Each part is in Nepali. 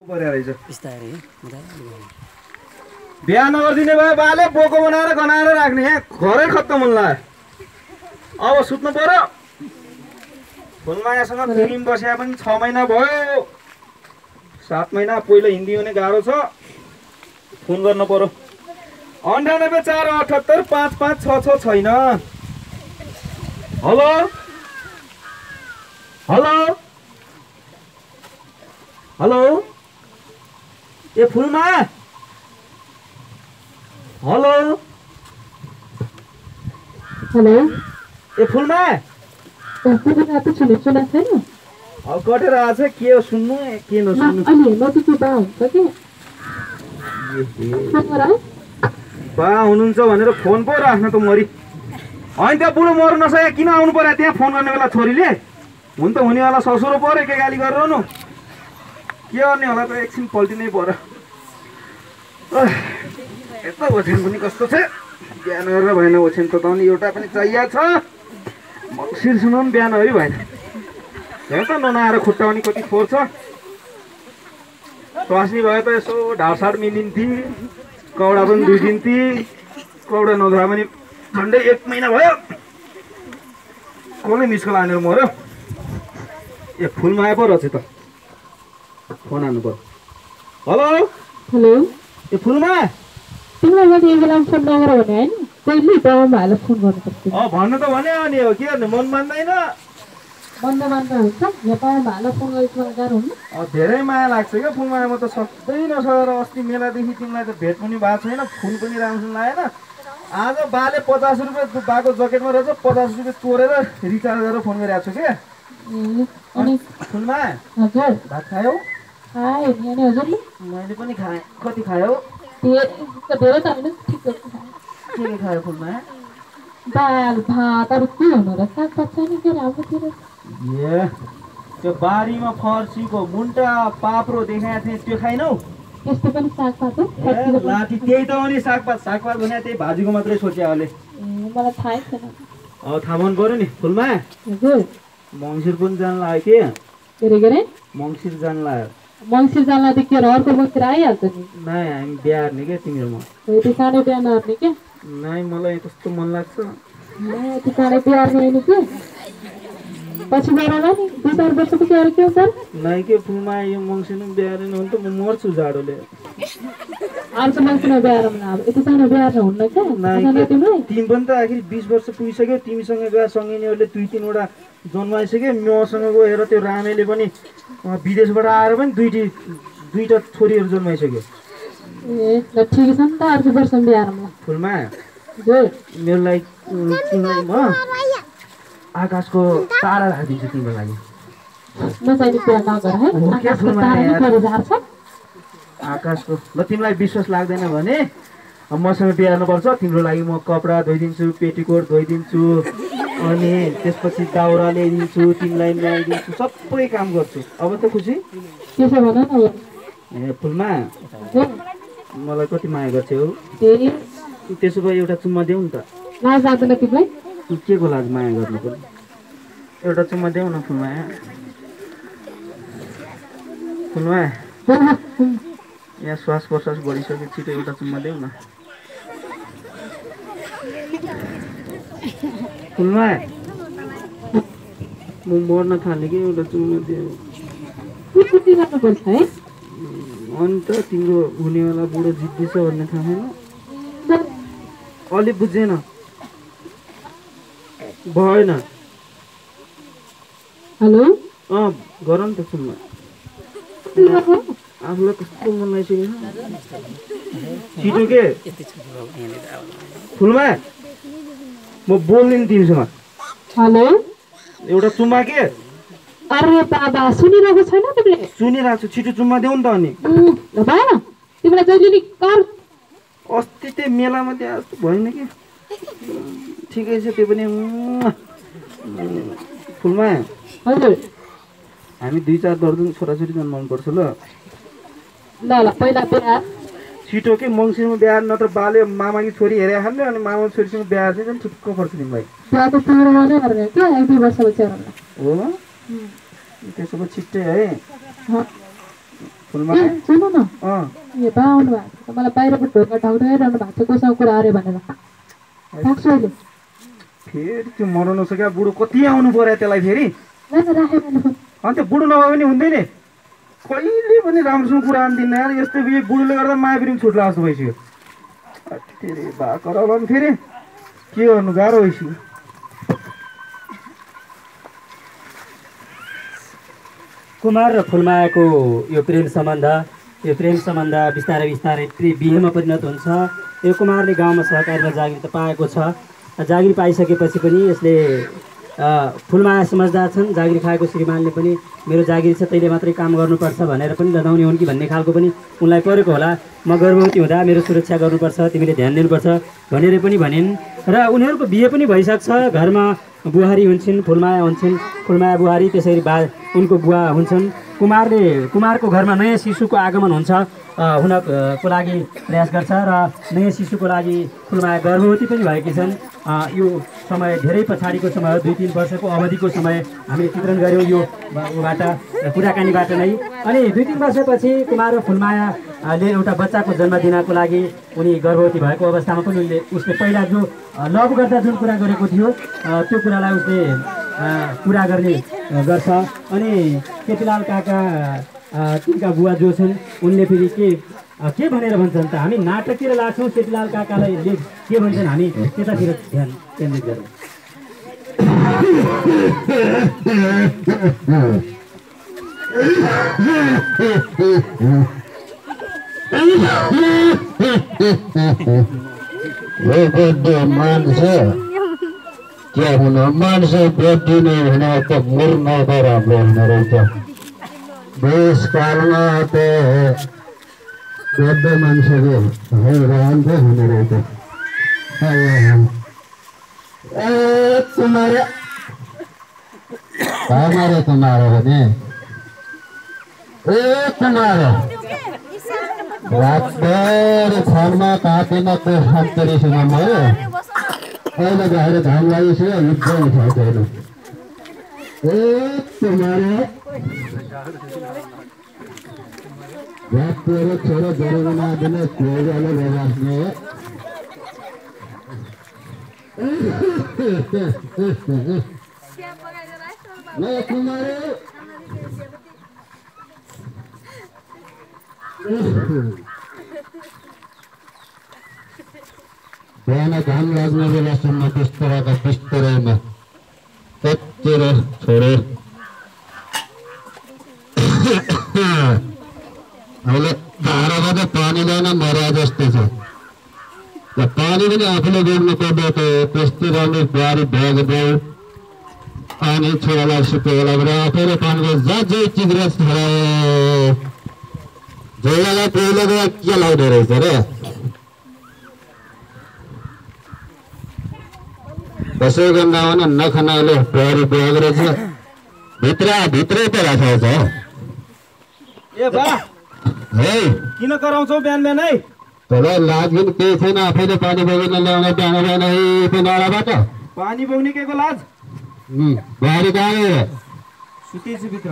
बिहा नगरिदिने भए बाले बोको बनाएर गनाएर राख्ने घरै खत्तम हुन्ला। अब सुत्नु पर्यो। फुलमायासँग फिल्म बस्या पनि 6 महिना भयो। 7 महिना पहिलो हिन्दी हुने गाह्रो छ। फोन गर्नु पर्यो। 98 478 5566 छैन। हेलो हेलो हेलो ए फुलमाया हेलो हेलो ए फुलमाया रातो सुने सुना छैन अब कटेर आछ के हो सुन्नु के नसुन्नु अनि म त बा हुन्छ के बा हुनुहुन्छ भनेर फोन पो राख्न त मरि हैन त्यो बुढो मर्नु नसके किन आउनु पर्यो त्यहाँ फोन गर्ने बेला छोरीले हुन त हुनेवाला ससुरो पर्यो के गाली गरिरहनु के गर्ने होला त एकछिन पल्टिनै पर्यो यस्तो ओछ्यान पनि कस्तो छ बिहान गरेर भएन ओछ्यान त अनि एउटा पनि चाहिएको छ मङ्सिरसँग पनि बिहान है भएन हेर त ननाएर खुट्टा पनि कति फोहोर छ स्वास्नी भयो त यसो ढाडसाड मिलिन्थी कौडा पनि धुइदिन्थी कौडा नधुवा पनि झन्डै 1 महिना भयो कसले मिसको लानेर मर्यो ए फुलमाया पो रहेछ त फोन हान्नु पर्यो हेलो हेलो ए फुलमाया तिमीलाई मैले यो बेलामा फोन नगर भने हैन पहिले बाबामालाई फोन गर्नुपर्छ भन्नु त भने अनि हो के गर्ने मन मान्दैन बन्द हुन्छ यहाँ बाबामालाई फोन गरेको मलाई गाह्रो हुन्न धेरै माया लाग्छ क्या फुलमाया म त सक्दै नसकेर अस्ति मेलादेखि तिमीलाई त भेट पनि भएको छैन फोन पनि राम्रोसँग लागेन आज बाले 50 रुपियाँ बाको जकेटमा रहेछ 50 रुपियाँ चोरेर रिचार्ज गरेर फोन गरिरहेको छु के अनि फुलमाया हजुर भात खायौ खाए नि अनि हजुरले मैले पनि खाएँ कति खायौ धेरै त होइन ठिक के खायो फुलमाया दाल भात अरू के हुनु र सागपात छैन के राम्रोतिर ए त्यो बारीमा फर्सीको मुन्टा पाप्रो देखाएको थिएँ त्यो खाइनौ त्यस्तो पनि सागपात हो लाठी त्यही त हो नि सागपात भने त्यही भाजीको मात्रै सोच्या अहिले मलाई थाहै छैन थाहा मन पर्यो नि फुलमाया हजुर मङ्सिर पनि जान लाग्यो के गरे मङ्सिर जान लाग्यो मङ्सिर जान लाग्यो के अर्को मङ्सिर आइहाल्छ नि नै हामी बिहा हेर्ने क्या तिमीहरू म यति सानो बिहा नहेर्ने क्या नै मलाई कस्तो मन लाग्छ यति सानो बिहा हेर्ने के पछि गएर नि 2-4 वर्षपछि अरू के हुन्छ नै के फुलमा यो मङ्सिरमा बिहा हेर्ने भने त म मर्छु जाडोले अर्को मङ्सिरमा बिहा हेर्नु अब यति सानो बिहा हेर्नु हुन्न क्या तिमी पनि त आखिर 20 वर्ष पुगिसक्यो तिमीसँग बिहा सँगैनीहरूले 2-3 वटा जन्माइसक्यो मसँग गएर त्यो रामेले पनि विदेशबाट आएर पनि दुईटा छोरीहरू जन्माइसक्यो ए ल ठिक छ नि त अर्को वर्षमा बिहा हेर्नु फुलमा हजुर मेरो लागि तिमीलाई म आकाशको तारा राखिदिन्छु तिम्रो लागि म चाहिँ बिहा नगर है आकाशको तारा पनि झार्छ आकाशको ल तिमीलाई विश्वास लाग्दैन भने मसँग बिहा हेर्नुपर्छ तिम्रो लागि म कपडा धोइदिन्छु पेटीकोट धोइदिन्छु अनि त्यसपछि दाउरा ल्याइदिन्छु तिमीलाई ल्याइदिन्छु सबै काम गर्छु अब त खुसी त्यसो भन न ए फुलमा मलाई कति माया गर्छौ त्यसो भए एउटा चुम्मा देऊ नि त लाज लाग्दैन तिमीलाई के को लाज माया गर्नु पर्यो एउटा चुम्मा देऊ न फुलमाया फुलमाया यहाँ श्वास प्रश्वास बढिसक्यो छिटो एउटा चुम्मा देऊ न फुलमाया म मर्न थालेँ कि एउटा चुम्मा देऊ अन्त तिम्रो हुनेवाला बुढो जित्दैछ भन्ने थाहा छैन अलि बुझेन भएन हेलो गर नि त सुन्नु आफूलाई कस्तो मन लागिसक्यो छिटो के फुलमा म बोल्दिनँ तिमीसँग हेलो एउटा चुम्मा के अरे बाबा सुनिरहेको छैन तिमीले सुनिरहेको छु छिटो चुम्मा देऊ नि त अनि भएन तिमीलाई जहिले नि कर अस्ति त्यो मेलामा त्यहाँ जस्तो भएन कि ठिकै छ त्यो पनि फुलमा हजुर हामी 2-4 दर्जन छोराछोरी जन्माउनु पर्छ ल ल पहिला बिहा छिटो के मङ्सिरमा बिहा नत्र बाले मामाकी छोरी हेरे खाने अनि मामा छोरीसँग बिहा चाहिँ झन् ठुक्क पर्छ तिमीलाई बिहा त तिमीले नै गर्ने के 1-2 वर्षपछि हेरौँला हो त्यसो भए छिट्टै है फुलमा सुन्नु न अँ ए बा आउनु भएको छ मलाई बाहिरको ढोका ठाउँठाइरहनु भएको छ कोसँग कुरा अरे भनेर राख्छु अहिले फेरि त्यो मराउनु सक्यो बुढो कति आउनु पर्यो त्यसलाई फेरि ल राखेँ मैले फोन अन्त बुढो नभए पनि हुँदैन कहिले पनि राम्रोसँग कुरा आनिदिन्न यार यस्तो बुढोले गर्दा माया पनि छुट्ला जस्तो भइसक्यो फेरि बा कराउला नि फेरि के गर्नु गाह्रो भइसक्यो कुमार र फुलमायाको यो प्रेम सम्बन्ध बिस्तारै बिस्तारै बिहेमा परिणत हुन्छ। यो कुमारले गाउँमा सहकारीमा जागिर त पाएको छ, जागिर पाइसकेपछि पनि यसले फुलमाया समझदार छन्। जागिर खाएको श्रीमानले पनि मेरो जागिर छ तैँले मात्रै काम गर्नुपर्छ भनेर पनि लदाउने हुन् कि भन्ने खालको पनि उनलाई परेको होला। म गर्भवती हुँदा मेरो सुरक्षा गर्नुपर्छ, तिमीले ध्यान दिनुपर्छ भनेर पनि भनिन् र उनीहरूको बिहे पनि भइसक्छ। घरमा बुहारी हुन्छन्, फुलमाया हुन्छन्, फुलमाया बुहारी, त्यसरी उनको बुवा हुन्छन्। कुमारको घरमा नयाँ शिशुको आगमन हुनको लागि प्रयास गर्छ र नयाँ शिशुको लागि फुलमाया गर्भवती पनि भएकी छन्। यो समय धेरै पछाडिको समय हो, 2-3 वर्षको अवधिको समय हामीले चित्रण गऱ्यौँ यो बाट कुराकानीबाट नै। अनि 2-3 वर्षपछि कुमार र फुलमायाले एउटा बच्चाको जन्म दिनको लागि उनी गर्भवती भएको अवस्थामा पनि उसले पहिला जो लभ गर्दा जुन कुरा गरेको थियो त्यो कुरालाई उसले पुरा गर्ने गर्छ। अनि केटीलाल काका तिनका बुवा जो छन् उनले फेरि के भनेर भन्छन् त, हामी नाटकतिर लाग्छौँ, केटीलाल काकालाई के भन्छन् हामी त्यतातिर ध्यान केन्द्रित गरौँ। क्या हुन मान्छे बेटिने भने त मर्न त राम्रो हुने रहेछ। देशकालमा त वृद्ध मान्छेको हैरान त हुने रहेछ। तुम्हारा भने कुमार रातभरि फोनमा काटेन को सन्तरीसँग भयो। अहिले गएर धान लागेपछि युद्ध उठाउँदैन। तुम्हारे छोरो जरुना दिने कोइराले बगास्ने बिहान घाम लाग्ने बेलासम्म बिस्तराका बिस्तरैमा कतिर छोडे अहिले धारामा त पानी ल्याउन मर्या जस्तो छ। पानी पनि आफूले बोक्नु पर्दो त्यस्तै राम्रो बुहारी भ्यागदेऊ अनि छोरालाई सुतेलाई आफैले पानीको जै चिग्रेस झोलालाई पहिलो के लाउँदो रहेछ र कसै गर्दा नखानाले बुहारी भ्याग रहेछ भित्रै त राखेको छ। ए बा है किन कराउँछौ बिहान बिहानै? तँलाई लाजगिन केही छैन, आफैले पानी बोकेर ल्याउने बिहान बिहान नालाबाट पानी बोक्ने के को लाज? बुहारी कहाँ गयो? सुतेछु भित्र।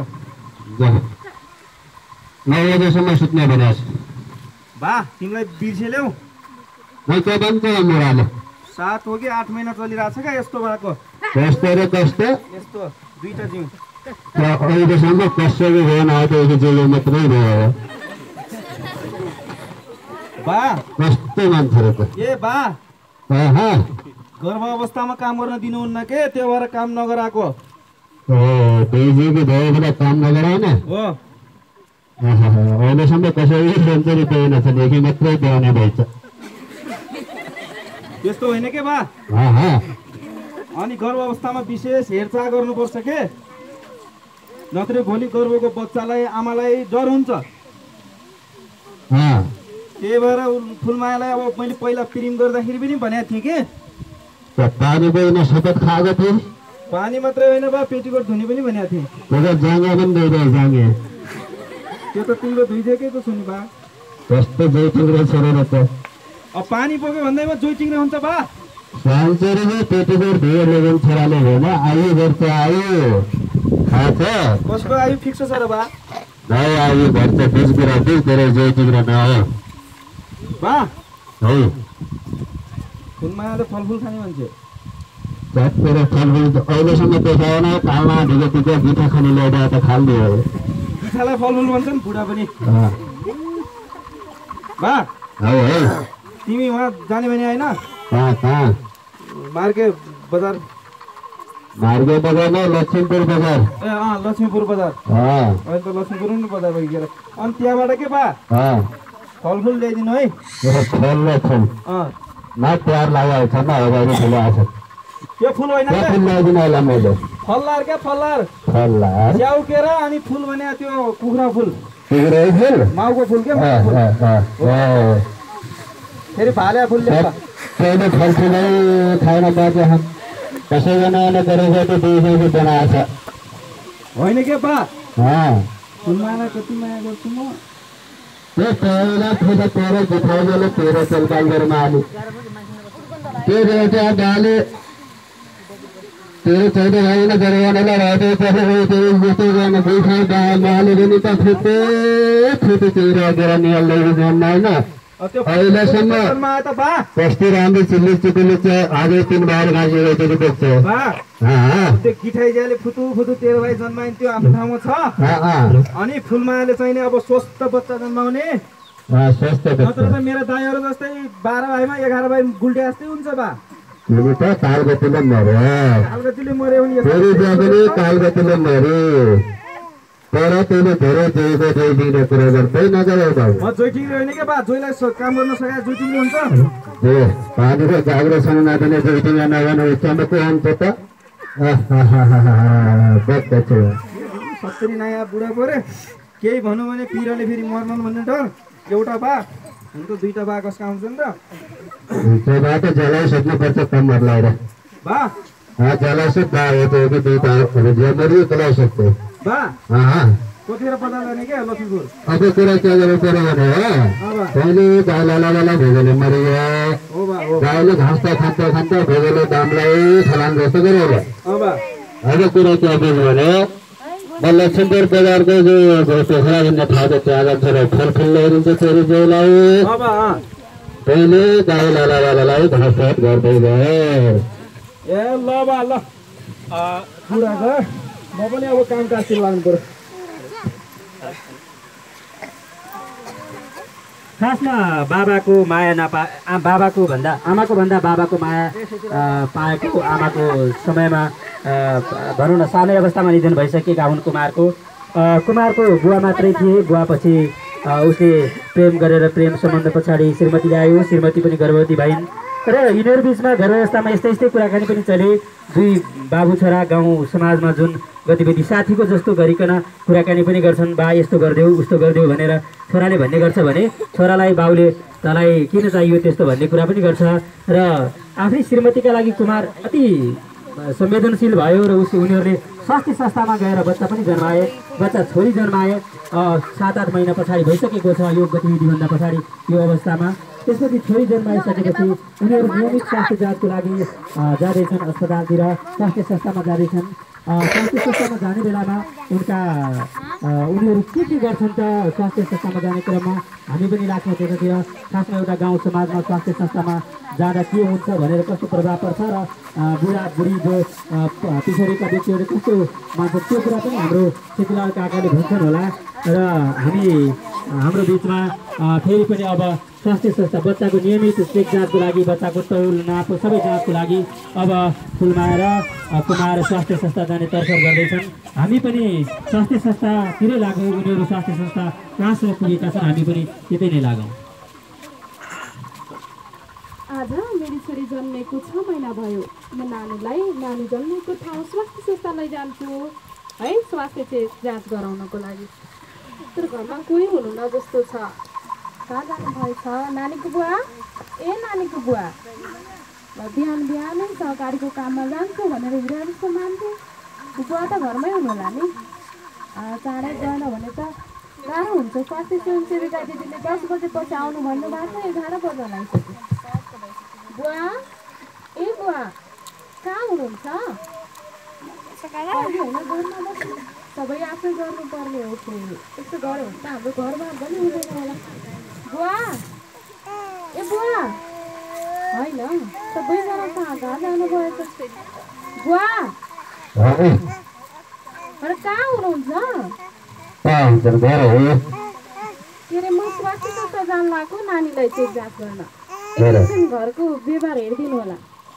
9 बजेसम्म सुत्ने भनेको छु। बा तिमीलाई बिर्सेल्यौ? मैं के भन्छ मुराले 7 हो कि 8 महिना चलिरहेछ क्या यस्तो भएको। कस्तो र कस्तो यस्तो दुईटा जिउ अहिलेसम्म कसैको भएन, आएको जेलो मात्रै भयो। बा कस्तो मान्छे र त ए बा गर्भ अवस्थामा काम गर्न दिनुहुन्न के, त्यो भएर काम नगराएको बेजीको भयो भने काम नगराएन हो। अहिलेसम्म कसैले सेन्चुरी पाएन छ, देखि मात्रै पाउने भएछ। त्यस्तो होइन के बा? अनि गर्भ अवस्थामा विशेष हेरचाह गर्नुपर्छ के, नत्र भोलि गर्भको बच्चालाई आमालाई डर हुन्छ। त्यही भएर फुलमायालाई अब मैले पहिला प्रेम गर्दाखेरि पनि भनेको थिएँ कि पानी बोक्न सतत खाएको थिएँ। पानी मात्रै होइन बा पेटीकोट धुने पनि भनेको थिएँ। जाँगे पनि दिँदै जाँगे त्यो त तिम्रो धुइदिएकै छु नि बा। कस्तो जोइ चिङ्रे छोडेर त अब पानी बोक्यो भन्दैमा जोइ चिङ्रे हुन्छ बा? सान्चेरीमा पेटीकोट धुएर लगेर छोराले होइन आयु गर्छ आयु थाहा छ कसको आयु फिक्स छ र बा? भाइ आयो घर त बिचतिर बिचतिर जोइतिर नआयो बा हौ फुलमायाले फलफुल खाने मान्छे जतिखेर फलफुल अहिलेसम्म देखाएन कालमा ढिलो टिका गिठा खाने ल्याइदिएर त खालिदियो गिठालाई फलफुल भन्छन् बुढा पनि बा हौ है तिमी उहाँ जाने भने होइन कहाँ मार्के बजार मार्गे बजार नै लक्ष्मीपुर बजार ए लक्ष्मीपुर बजार अहिले त लक्ष्मीपुर पनि बजार भइगयो अनि त्यहाँबाट के बा फलफुल ल्याइदिनु है फल र फुल न प्यार लगाएको छ न अगाडि ठुलो आएको छ त्यो फुल होइन त्यो फुल ल्याइदिनु होला मैले फल्लार क्या फल्लार फल्लार च्याउ केरा अनि फुल भने त्यो कुखुरा फुल कुखुरा फुल माउको फुल के फेरि भाल्या फुल ल्याउँदा पहिले फलफुलै खाएन बाजे हम कसैको नयाँ गरेको त दुई बनाएको छ होइन के बा फुलमाला कति माया गर्छु म त्यो पहिला फेरि तेरो जिठाइले तेरो चलकाल गरेर माली त्यो एउटा डाले तेरो चौध होइन गरेर रहते जस्तो गर्न दुई डाले पनि त फुटे फुटे तेरो गरेर निहाल्दै जान्न होइन अहिलेसम्म कस्तो राम्रो चिल्ली चिकुली चाहिँ अझै 3 बार घाँसेको चाहिँ देख्छ त्यो गिठाइजाले फुतु फुतु तेरो भाइ जन्माइन् त्यो आफ्नो ठाउँमा छ अनि फुलमायाले चाहिँ अब स्वस्थ बच्चा जन्माउने स्वस्थ नत्र त मेरो दाइहरू जस्तै 12 भाइमा 11 भाइ गुल्टे जस्तै हुन्छ बा तिमी त कालगतिले मर्यो कालगतिले मर्यो भने फेरि त्यहाँ पनि कालगतिले मर्यो तर त्यसले धेरै जोइको जोइदिने कुरा गर्दै नजाऊ बाबु म जोइटिङले होइन के बा जोइलाई काम गर्न सकाए जोइटिङले हुन्छ ए पानीको जाग्रोसँग नदिने जोइटिङ नगर्नु उच्चमा को हुन्छ त बच्चा छ 70 नयाँ बुढा परे केही भनौँ भने पिराले फेरि मर्नु भन्ने डर एउटा बा हुन त दुईटा बा कसका आउँछन् त त्यो बा त जलाइसक्नुपर्छ कम्मर लगाएर बा जलाइसक बा हो त्यो कि दुईटा जमरी जलाइसक्यो बा कतिखेर बजार जाने क्या लक्ष्मीपुर अब कुरा के गर्नु पर्यो भने पहिले गाईलाई भेगेले मरियो गाईले घाँस त खान्छ भेगेले दामलाई फलान जस्तो गरेर अब कुरा के बुझ्नु भने म लक्ष्मीपुर बजारको जो पोखरा भन्ने ठाउँ छ त्यहाँ छोरा फलफुल ल्याइदिन्छ छोरी जोइलाई पहिले गाई लालालाई घाँस गर्दै गए ए ल बा ल बुढा घर म पनि अब काम काजतिर लाग्नु पर्यो खासमा बाबाको माया बाबाको भन्दा आमाको भन्दा बाबाको माया पाएको आमाको समयमा भनौँ न सानै अवस्थामा निधन भइसकेका हुन् कुमारको बुवा मात्रै थिए बुवा पछि उसले प्रेम गरेर प्रेम सम्बन्ध पछाडि श्रीमती ल्यायो श्रीमती पनि गर्भवती भइन् तर यिनीहरू बिचमा घर अवस्थामा यस्तै कुराकानी पनि चले दुई बाबु छोरा गाउँ समाजमा जुन गतिविधि साथीको जस्तो गरिकन कुराकानी पनि गर्छन् बा यस्तो गरिदेऊ उस्तो गरिदेऊ भनेर छोराले भन्ने गर्छ भने छोरालाई बाउले तँलाई किन चाहियो त्यस्तो भन्ने कुरा पनि गर्छ र आफ्नै श्रीमतीका लागि कुमार अति संवेदनशील भयो र उनीहरूले स्वास्थ्य संस्थामा गएर बच्चा पनि जन्माए बच्चा छोरी जन्माए 7-8 महिना पछाडि भइसकेको छ यो गतिविधिभन्दा पछाडि यो अवस्थामा त्यसपछि छोरी जन्माइसकेपछि उनीहरू नियमित स्वास्थ्य जाँचको लागि जाँदैछन् अस्पतालतिर स्वास्थ्य संस्थामा जाँदैछन् स्वास्थ्य संस्थामा जाने बेलामा उनीहरू के गर्छन् त स्वास्थ्य संस्थामा जाने क्रममा हामी पनि लाग्छौँ त्यतातिर खासमा एउटा गाउँ समाजमा स्वास्थ्य संस्थामा जाँदा के हुन्छ भनेर कस्तो प्रभाव पर्छ र बुढाबुढी जो पछाडिका व्यक्तिहरू कस्तो मान्छ त्यो कुरा पनि हाम्रो खेतीलाल काकाले भन्छन् होला र हाम्रो बिचमा फेरि पनि अब स्वास्थ्य संस्था बच्चाको नियमित चेक जाँचको लागि बच्चाको तौल नाप सबै जाँचको लागि अब फुलमाया र कुमार स्वास्थ्य संस्था जाने तर्फर गर्दैछन् हामी पनि स्वास्थ्य संस्थातिरै लागौँ उनीहरू स्वास्थ्य संस्था कहाँसम्म पुगेका छन् हामी पनि त्यतै नै लागौँ आज मेरी छोरी जन्मेको 6 महिना भयो म नानी जन्मेको ठाउँ स्वास्थ्य संस्था लैजान्छु है स्वास्थ्य जाँच गराउनको लागि तर घरमा कोही हुनुहुन्न जस्तो छ कहाँ जानुभएछ नानीको बुवा नानीको बुवा बिहानै सरकारीको काममा जान्छु भनेर हिँडेर जस्तो मान्थ्यो बुवा त घरमै हुनुहोला नि चाँडै गएन भने त गाह्रो हुन्छ स्वास्थ्य स्वयंसेविका दिदीले 10 बजेपछि आउनु भन्नुभएको छ 11 बज्न लागिसक्यो बुवा कहाँ हुनुहुन्छ सबै आफै गर्नुपर्ने हो फेरि त्यस्तो गऱ्यो भने त हाम्रो घरबार पनि हुँदैन होला बुवा ए बुवा होइन सबैजना कहाँ कहाँ जानुभयो त बुवा अरे कहाँ हुनुहुन्छ के अरे म स्वास्थ्य संस्था जानु लाग्यो नानीलाई चेक जाँच गर्न एकछिन घरको व्यवहार हेरिदिनु होला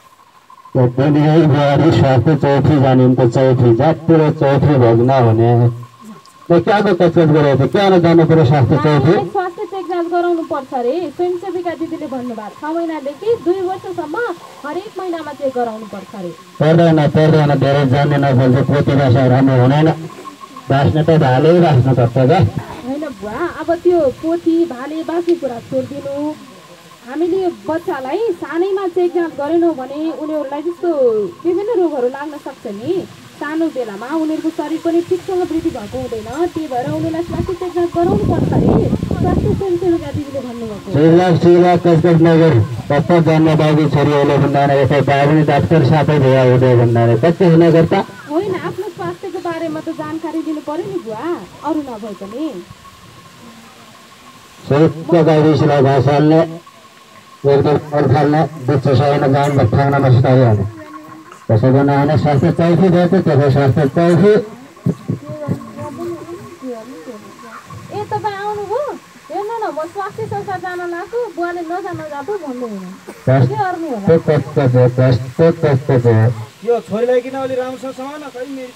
स्वास्थ्य चौथी जाने चौथी जाततिर चौथी भग्न भने क्याको कचकच गरेको थियो क्या जानु पर्यो स्वास्थ्य चौथी स्वास्थ्य चेक जाँच गराउनु पर्छ अरे स्वयंसेविका दिदीले भन्नुभएको 6 महिनादेखि 2 वर्षसम्म हरेक महिनामा चेक गराउनु पर्छ अरे पर्दैन धेरै जान्ने नफल्छ प्रतिभाषा राम्रो हुँदैन बाँच्न त भाले बाँच्नुपर्छ क्या होइन बुवा अब त्यो पोथी भाले बाँच्ने कुरा छोडिदिनु हामीले बच्चालाई सानैमा चेक जाँच गरेनौँ भने उनीहरूलाई जस्तो विभिन्न रोगहरू लाग्न सक्छ नि सानो बेलामा उनीहरूको शरीर पनि ठिकसँग वृद्धि भएको हुँदैन त्यही भएर उनीहरूलाई स्वास्थ्य चेक जाँच गराउनु पर्छ अरे स्वास्थ्य स्वयंसेविका दिदीले भन्नुभएको कचकच नगरी कस्तो जन्म बाबु छोरीहरूले भन्दा यसो बाबु डाक्टर साथै भए हुँदै भन्दा कस्तो नगर्ता होइन आफ्नो स्वास्थ्यको बारेमा त जानकारी दिनु पर्यो नि बुवा अरू नभए पनि गाविसलाई घाँस हाल्ने एकदम फाल्ने बिच सैन जान ठाउँमा बस्ताइहाल्ने कसैको नआउने स्वास्थ्य चौथी गयो त्यसको स्वास्थ्य चौथी ए तपाईँ आउनुभयो हेर्नु न म स्वास्थ्य संस्था जान लाग्यो बुवाले नजान जाँदा भन्दै हुनु यो छोरीलाई किन अलि राम्रोसँग समाउन खै मेरी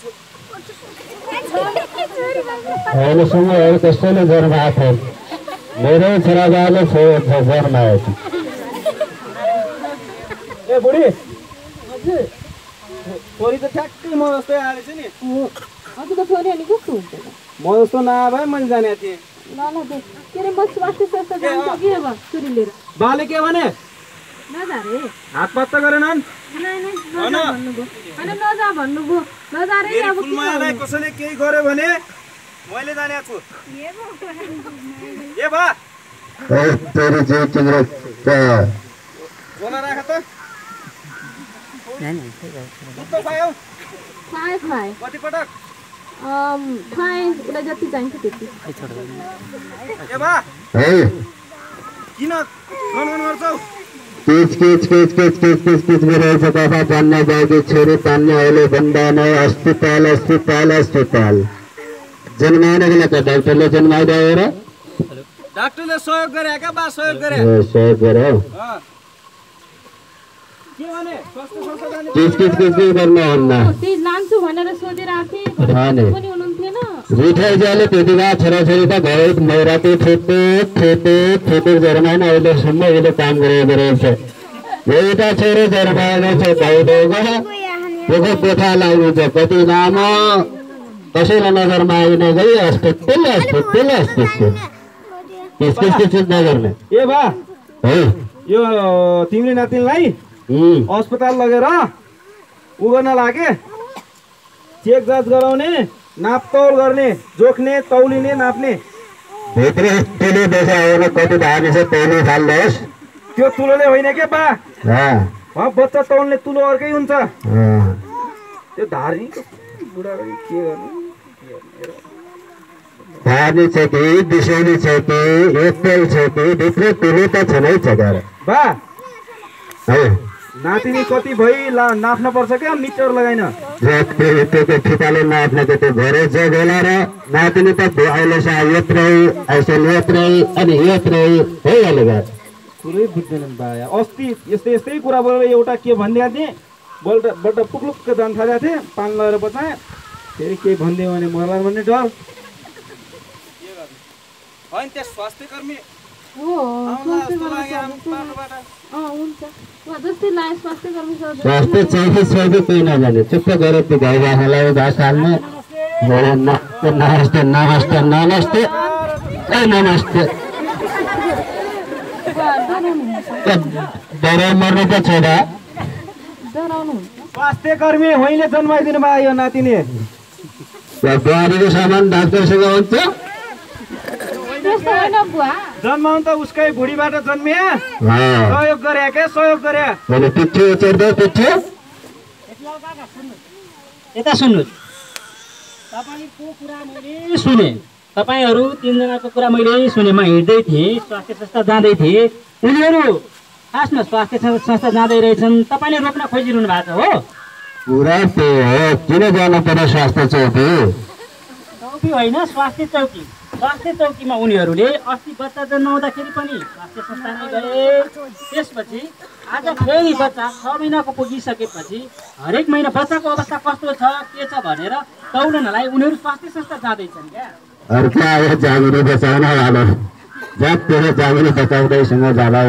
अहिलेसम्म अरू त्यस्तैले जन्म आएको मेरै छोराबाले जन्म आएको ए बुढी हजुर छोरी त ठ्याक्कै म जस्तै आएछ नि हजुरको छोरी अनि कस्तो हुन्छ म जस्तो नआए मैले जाने थिएँ ल के अरे म स्वास्थ्य संस्था जान्छु कि अब छोरी लिएर बाले के भने नजा रे हात पत्ता गरेनन् नजा भन्नुभयो नजा रे अब फुलमायालाई कसैले केही गर्यो भने मैले जाने छु ए बा तेरो जे तिम्रो बोला राख त दुध खायो खाए कति पटक खाए उसलाई जति चाहिन्छ त्यति ए बा है किन गनगन गर्छौ किच गरेछ कथा जान्न गएकी छोरी तान्ने अहिले भन्दा नै अस्पताल जन्माउनको लागि डाक्टरले जन्माइदियो र डाक्टरले सहयोग गरे क्या बा सहयोग गरे सहयोग गरे के भने स्वास्थ्य संस्था जाने किच गर्न हुन्न त्यही लान्छु भनेर सोधेर आथे भने पनि हुनुहुन्थेन रिठाइ जाले त्यति बेला छोराछोरी त घरै मैराती फेटे जर्माइन अहिलेसम्म उसले काम गरेको रहेछ एउटा छोरी जर्माएको छ भाइको कोठा लाग्नु छ कति लामो कसैलाई नजरमा आइन गई अस्पताल नगर्ने ए बा है यो तिम्रो नातिनीलाई अस्पताल लगेर उ गर्न लागे चेक जाँच गराउने नापतौल गर्ने जोख्ने तौलिने नाप्ने भित्री तुलो बेसा आउन कति धाने छ तौली फाल्नुहोस् त्यो तुलोले होइन के बा बच्चा तौल्ने तुलो अर्कै हुन्छ त्यो धारी बुढाबुढी के गर्नु धार्ने छ कि बिसौनी छ कि एप्पल छ कि भित्र तुलो त छैनै छ घर बा नातिनी कति भई नाप्न पर्छ क्या मिटर लगाइन त्यो ठिकाले नाप्नको त्यो घरै जगेला र नातिनी त अहिलेसम्म यत्रै अनि यत्रै भइहाल्यो कुरै बुझ्दैनन् बा अस्ति यस्तै कुरा बोलेर एउटा के भनिदिएको थिएँ बल्ट पुक्लुक्क जान थालेको थिएँ पान लगेर बचाएँ फेरि केही भनिदियो भने मर्ला भन्ने डर होइन त्यहाँ स्वास्थ्य कर्मी स्वास्थ्य चौकी कोही नजाने चुप्प गरेर त्यो गाई बाख्रालाई घाँस हाल्ने नमस्ते डराउ मर्नु त छोरा स्वास्थ्य कर्मी होइन जन्माइदिनु भयो यो नातिनी बुहारीको सामान डाक्टरसँग हुन्छ जन्माउनु त उसकै भुँडीबाट जन्मिया सहयोग गरे क्या सहयोग गरे यता सुन्नुहोस् तपाईँको कुरा मैले सुने, तपाईँहरू तीनजनाको कुरा मैले सुने। म हिँड्दै थिएँ, स्वास्थ्य संस्था जाँदै थिएँ, उनीहरू खासमा स्वास्थ्य संस्था जाँदै रहेछन्, तपाईँले रोक्न खोजिरहनु भएको छ हो? कुरा त्यही हो, किन जानु पर्यो स्वास्थ्य चौकी? चौकी होइन, स्वास्थ्य चौकी। स्वास्थ्य चौकीमा उनीहरूले अस्ति बच्चा जन्माउँदाखेरि पनि स्वास्थ्य संस्थामा गए। त्यसपछि आज फेरि बच्चा 6 महिनाको पुगिसकेपछि हरेक महिना बच्चाको अवस्था कस्तो छ के छ भनेर तौलनलाई उनीहरू स्वास्थ्य संस्था जाँदैछन् क्या। अर्को आयो जागिरी बचाउन वालो, जति जागिरी बचाउँदैसँग जाँदा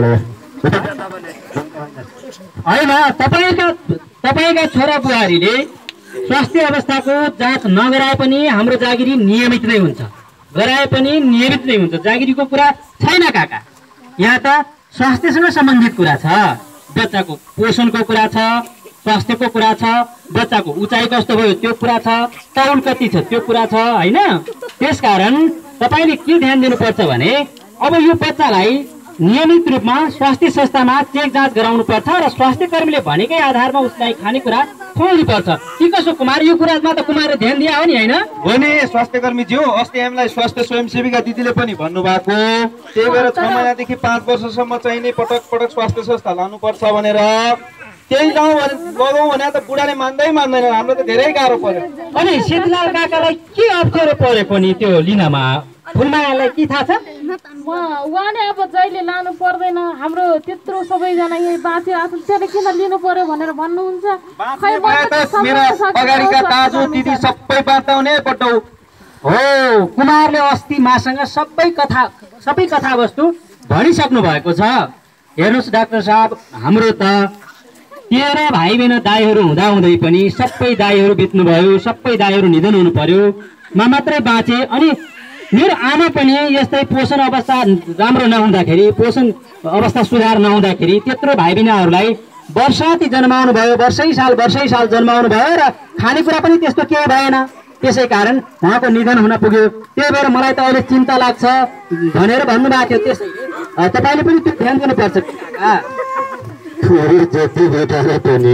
होइन, तपाईँका छोरा बुहारीले स्वास्थ्य अवस्थाको जाँच नगराए पनि हाम्रो जागिरी नियमित नै हुन्छ, गराए पनि नियमित नै हुन्छ। जागिरीको कुरा छैन काका, यहाँ त स्वास्थ्यसँग सम्बन्धित कुरा छ, बच्चाको पोषणको कुरा छ, स्वास्थ्यको कुरा छ, बच्चाको उचाइ कस्तो भयो त्यो कुरा छ, तौल कति छ त्यो कुरा छ होइन। त्यसकारण तपाईँले के ध्यान दिनुपर्छ भने अब यो बच्चालाई नियमित रूपमा स्वास्थ्य संस्थामा चेक जाँच गराउनु पर्छ र स्वास्थ्य कर्मीले भनेकै आधारमा उसलाई खानेकुरा खुवाउनु पर्छ। के कसो कुमार, यो कुरामा त कुमारले ध्यान दिए हो नि होइन? हो नि स्वास्थ्य कर्मीज्यू, अस्ति हामीलाई स्वास्थ्य स्वयंसेविका दिदीले पनि भन्नुभएको, त्यही भएर 6 महिनादेखि 5 वर्षसम्म चाहिँ नै पटक पटक स्वास्थ्य संस्था लानुपर्छ भनेर। त्यही लगाउँ भने त बुढाले मान्दैन, हाम्रो त धेरै गाह्रो पर्यो। अनि शीतलाल काकालाई के अप्ठ्यारो परेको नि त्यो लिनमा? फुलमायालाई के थाहा छ? उहाँले अब जहिले लानु पर्दैन, हाम्रो त्यत्रो सबैजना यही बाँच्यो आएको त्यसले किन लिनु पर्यो भनेर भन्नुहुन्छ। मेरा अगाडिका दाजु दिदी सबै बाँताउने पटौ हो। कुमारले अस्ति मासँग सबै कथावस्तु भनिसक्नु भएको छ। हेर्नुहोस् डाक्टर साहब, हाम्रो त 13 भाइ बहिनी दाईहरू हुँदाहुँदै पनि सबै दाईहरू बित्नुभयो, सबै दाईहरू निधन हुनु पर्यो, म मात्रै बाँचे। अनि मेरो आमा पनि यस्तै पोषण अवस्था राम्रो नहुँदाखेरि, पोषण अवस्था सुधार नहुँदाखेरि त्यत्रो भाइ बहिनीहरूलाई वर्षाती जन्माउनु भयो, वर्षै साल जन्माउनु भयो र खानेकुरा पनि त्यस्तो केही भएन। त्यसै कारण उहाँको निधन हुन पुग्यो। त्यही भएर मलाई त अहिले चिन्ता लाग्छ भनेर भन्नुभएको थियो। त्यसैले तपाईँले पनि त्यो ध्यान दिनुपर्छ काका। जति भेटाएर पनि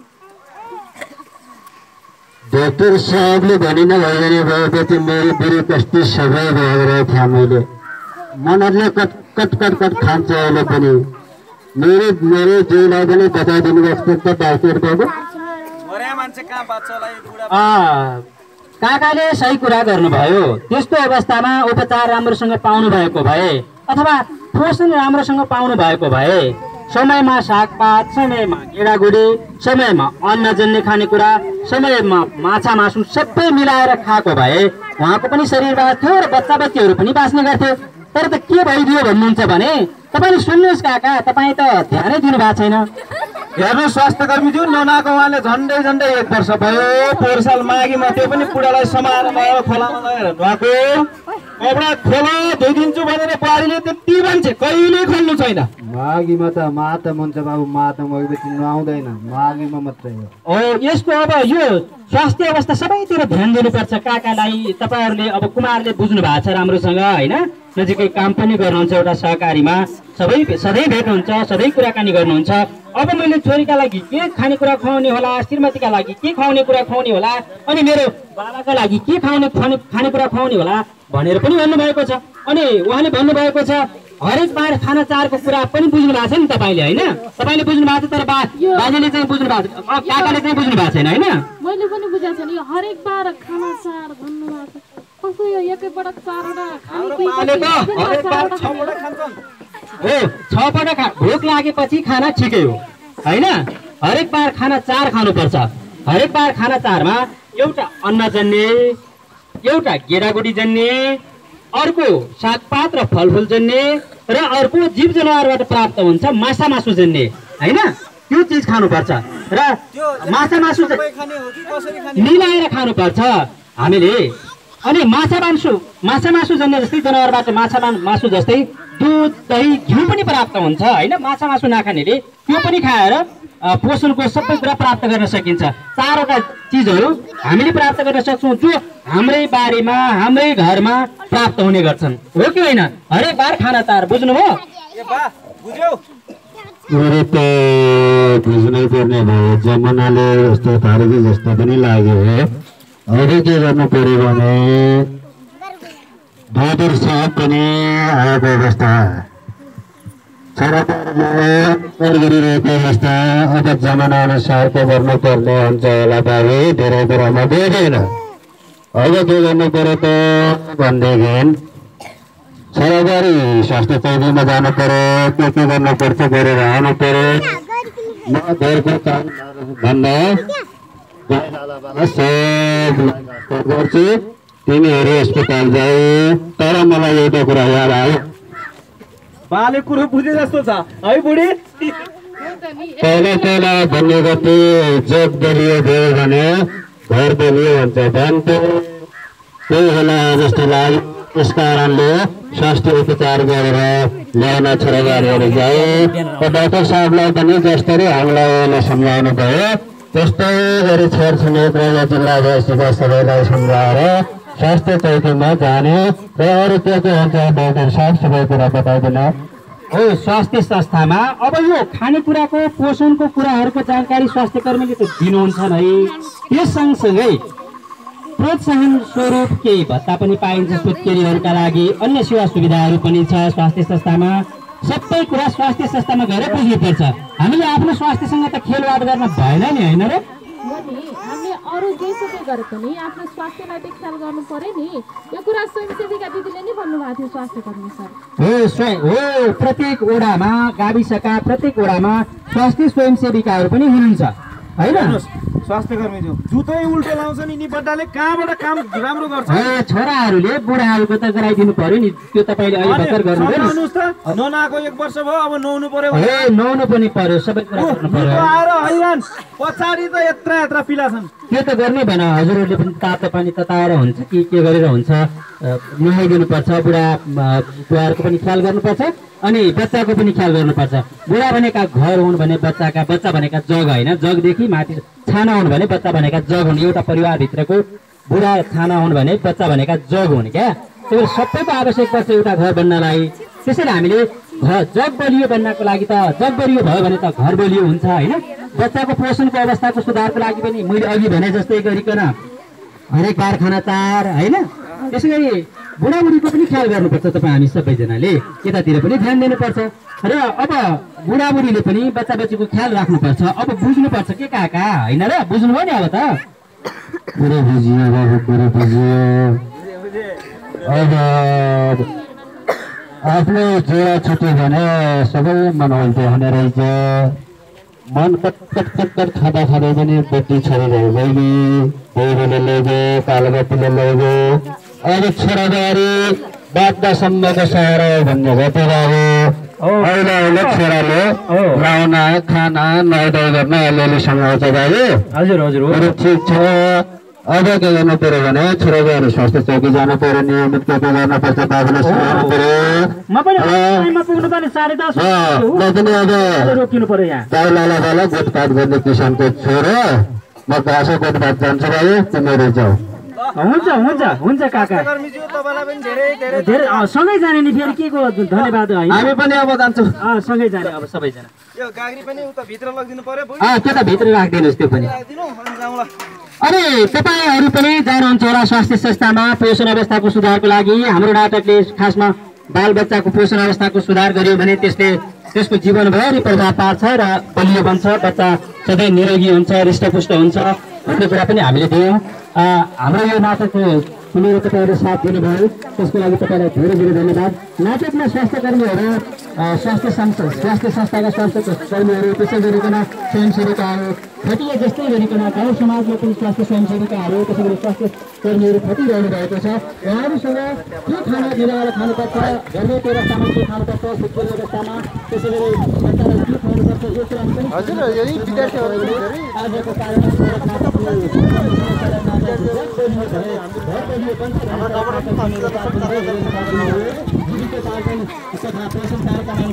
डाक्टर साहबले भनि नभइने भएपछि मेरो बुढी कस्तो सबै भएर थिएँ। मैले मनहरूले कट खान्छ अहिले पनि। मेरो जिउलाई पनि बताइदिनु भएको त डाक्टर बाबु। काकाले सही कुरा गर्नुभयो। त्यस्तो अवस्थामा उपचार राम्रोसँग पाउनु भएको भए अथवा पोषण राम्रोसँग पाउनु भएको भए, समयमा सागपात, समयमा गेडागुडी, समयमा अन्नजन्य खानेकुरा, समयमा माछा मासु सबै मिलाएर खाएको भए उहाँको पनि शरीर बाँच्थ्यो र बच्चा बच्चीहरू पनि बाँच्ने गर्थ्यो। तर त के भइदियो भन्नुहुन्छ भने तपाईँले सुन्नुहोस् काका, तपाईँ त ध्यानै दिनु भएको छैन। हेर्नु स्वास्थ्य कर्मीज्यू, ननाको उहाँले झन्डै 1 वर्ष भयो। पोहोर साल माघीमा त्यो पनि बुढालाई समाएर लगेर खोलामा लगेर ढाको कपडा खोला धोइदिन्छु भनेर बुहारीले त्यति भन्छ, कहिले खोल्नु छैन। माघीमा त माता मुन्छ बाबु, माता मगेपछि नआउँदैन, माघीमा मात्रै हो। यसको अब यो स्वास्थ्य अवस्था सबैतिर ध्यान दिनुपर्छ काकालाई। तपाईँहरूले अब कुमारले बुझ्नु भएको छ राम्रोसँग होइन, नजिकै काम पनि गर्नुहुन्छ एउटा सहकारीमा, सधैँ भेट हुन्छ, सधैँ कुराकानी गर्नुहुन्छ। अब मैले छोरीका लागि के खानेकुरा खुवाउने होला, श्रीमतीका लागि के खुवाउने होला, अनि मेरो बाबाका लागि के खानेकुरा खुवाउने होला भनेर पनि भन्नुभएको छ। अनि उहाँले भन्नुभएको छ हरेक बार खाना चारको कुरा पनि बुझ्नु भएको छ नि तपाईँले होइन? तपाईँले बुझ्नु भएको छ, तर बाजेले चाहिँ बुझ्नु भएको छ, काकाले चाहिँ बुझ्नु भएको छैन होइन? मैले पनि बुझाएको छैन। यो हरेक बार खाना चार भन्नुभएको छ, कसो यो एकैपटक 4वटा हो, 6 पटक भोक लागेपछि खाना ठिकै हो होइन? हरेक बार खाना 4 खानुपर्छ। हरेक बार खाना 4मा एउटा अन्नजन्य, एउटा गेडागुडी जन्य, अर्को सागपात र फलफुल जन्य र अर्को जीव जनावरबाट प्राप्त हुन्छ माछा मासु जन्य होइन? त्यो चिज खानुपर्छ र माछा मासु मिलाएर खानुपर्छ हामीले। अनि माछा मासु जन्य जस्तै जनावरबाट मासु जस्तै दुध, दही, घिउ पनि प्राप्त हुन्छ होइन? माछा मासु नखानेले त्यो पनि खाएर पोषणको सबै कुरा प्राप्त गर्न सकिन्छ। 4वटा चिजहरू हामीले प्राप्त गर्न सक्छौँ जो हाम्रै बारीमा, हाम्रै घरमा प्राप्त हुने गर्छन्, हो कि होइन? हरेक बार खाना 4 बुझ्नुभयो? मेरो त बुझ्नै पर्ने भयो। जमानाले यस्तो थालेको जस्तो पनि लाग्यो। अरू के गर्नु पर्यो भने दुध साग पनि आएको अवस्था छोराछोरीले गरिरहेको अवस्था अब जमाना अनुसारको गर्नुपर्ने हुन्छ होला बाबु धेरै कुरामा देखेन अब के गर्नु पर्यो त भनेदेखि छोराछोरी स्वास्थ्य चौकीमा जानु पर्यो के गर्नुपर्छ गरेर आउनु पर्यो म घरको काम भन्दा गर्छु तिमीहरू अस्पताल जाऊ तर मलाई एउटा कुरा याद आयो बाले कुरो बुझे जस्तो छ है बुढी पहिला भन्ने गर्थ्यो जग बलियो भयो भने घर बलियो भन्छ भन्थ्यो त्यही बेला जस्तो लाग्यो त्यस कारणले स्वास्थ्य उपचार गरेर ल्याउन छोराछोरीहरू जाए डाक्टर साहबलाई पनि जसरी हामीलाई सम्झाउनु भयो त्यस्तै गरी छरछिमेक जिल्ला बस्तीका सबैलाई सम्झाएर स्वास्थ्य चौकीमा जाने र अरू के हुन्छ डाक्टर साहब सबै कुरा बताइदिन हो स्वास्थ्य संस्थामा अब यो खानेकुराको पोषणको कुराहरूको जानकारी स्वास्थ्य कर्मीले त दिनुहुन्छ नै त्यस सँगसँगै प्रोत्साहन स्वरूप केही भत्ता पनि पाइन्छ सुत्केरीहरूका लागि अन्य सेवा सुविधाहरू पनि छ स्वास्थ्य संस्थामा सबै कुरा स्वास्थ्य संस्थामा गएर बुझ्नुपर्छ हामीले आफ्नो स्वास्थ्यसँग त खेलवाड गर्न भएन नि होइन र हामीले अरू जेसुकै गरे पनि आफ्नो स्वास्थ्यलाई त ख्याल गर्नु पर्यो नि यो कुरा स्वयंसेविका दिदीले नै भन्नुभएको थियो स्वास्थ्य कर्मी सर हो प्रत्येक वडामा गाविसका प्रत्येक वडामा स्वास्थ्य स्वयंसेविकाहरू पनि हुनुहुन्छ होइन स्वास्थ्य कर्मी जुतै उल्टो लाउँछ नि बड्डाले कहाँबाट काम राम्रो गर्छ छोराहरूले बुढाहरूको त गराइदिनु पर्यो नि त्यो तपाईँले अहिले भर्खर गर्नुभयो ननाको 1 वर्ष भयो अब नुहाउनु पर्यो नुहाउनु पनि पर्यो सबै कुरा गर्नु पर्यो आएर हैरान पछाडी त यत्रा पिला छन् त्यो त गर्नै भएन हजुरहरूले पनि तातो पानी तताएर हुन्छ कि के गरेर हुन्छ नुहाइदिनु पर्छ बुढाहरूको पनि ख्याल गर्नुपर्छ अनि बच्चाको पनि ख्याल गर्नुपर्छ बुढा भनेका घर हुन् भने बच्चा भनेका जग होइन जगदेखि माथि छाना हुन् भने बच्चा भनेका जग हुन् एउटा परिवारभित्रको बुढा छाना हुन् भने बच्चा भनेका जग हुन् क्या त्यही भएर सबैको आवश्यक पर्छ एउटा घर बन्नलाई त्यसैले हामीले जग बलियो बन्नको लागि त जग बलियो भयो भने त घर बलियो हुन्छ होइन बच्चाको पोषणको अवस्थाको सुधारको लागि पनि मैले अघि भने जस्तै गरिकन हरेक कारखाना चार होइन त्यसै गरी बुढाबुढीको पनि ख्याल गर्नुपर्छ तपाईँ हामी सबैजनाले यतातिर पनि ध्यान दिनुपर्छ र अब बुढाबुढीले पनि बच्चा बच्चीको ख्याल राख्नुपर्छ अब बुझ्नुपर्छ के काका होइन र बुझ्नुभयो नि अब त पुरै बुझियो बाबु पुरै बुझियो अब आफ्नो जोडा छुट्यो भने सबै मनाउँथ्यो हुने रहेछ मन कट खाँदा पनि बेटी छोरीहरू गइगयो बहिनीले लैगयो कालोबत्तीले लैगयो अब छोराबारी बाध्दासम्मको सहारा भन्ने गएको बाबु अहिले छोराले लाउन खाना नुहाइधुवाइ गर्न अलिअलि सम्झाउँछ बाबु हजुर ठिक छ अब के गर्नु पर्यो भने छोराबारी स्वास्थ्य चौकी जानु पर्यो नियमित के गर्नुपर्छ बाबुलाई सुनाउनु पर्यो बाला गोठपात गर्ने किसानको छोरो म घाँसो गोठपात जान्छु बाबु तिमीहरू जाऊ हुन्छ काका धेरै सँगै जाने नि फेरि के को धन्यवाद हामी पनि अब जान्छौँ सँगै जाने अब सबैजना यो गाग्री पनि उता भित्र लगिदिनु पर्यो त्यता भित्र राखिदिनुहोस् त्यो पनि अनि तपाईँहरू पनि जानुहुन्छ होला स्वास्थ्य संस्थामा पोषण अवस्थाको सुधारको लागि हाम्रो नाटकले खासमा बालबच्चाको पोषण अवस्थाको सुधार गर्यो भने त्यसको जीवनभरि प्रभाव पार्छ र बलियो बन्छ बच्चा सधैँ निरोगी हुन्छ हृष्टपुष्ट हुन्छ भन्ने कुरा पनि हामीले दियौँ हाम्रो यो नाटकको सुनेर तपाईँहरूले साथ दिनुभयो त्यसको लागि तपाईँलाई धेरै धेरै धन्यवाद नाटकमा स्वास्थ्य कर्मीहरू स्वास्थ्य संस्थाका स्वास्थ्य कर्मीहरू त्यसै गरिकन स्वयंसेविकाहरू खटिए जस्तै गरिकन गाउँ समाजमा पनि स्वास्थ्य स्वयंसेविकाहरू त्यसै गरी स्वास्थ्य कर्मीहरू खटिरहनु भएको छ उहाँहरूसँग के खाना मिलाएर खानुपर्छ घरको अवस्थामा के खानुपर्छ सुत्केरी अवस्थामा त्यसै गरी बच्चालाई के खुवाउनुपर्छ यो कुरा पनि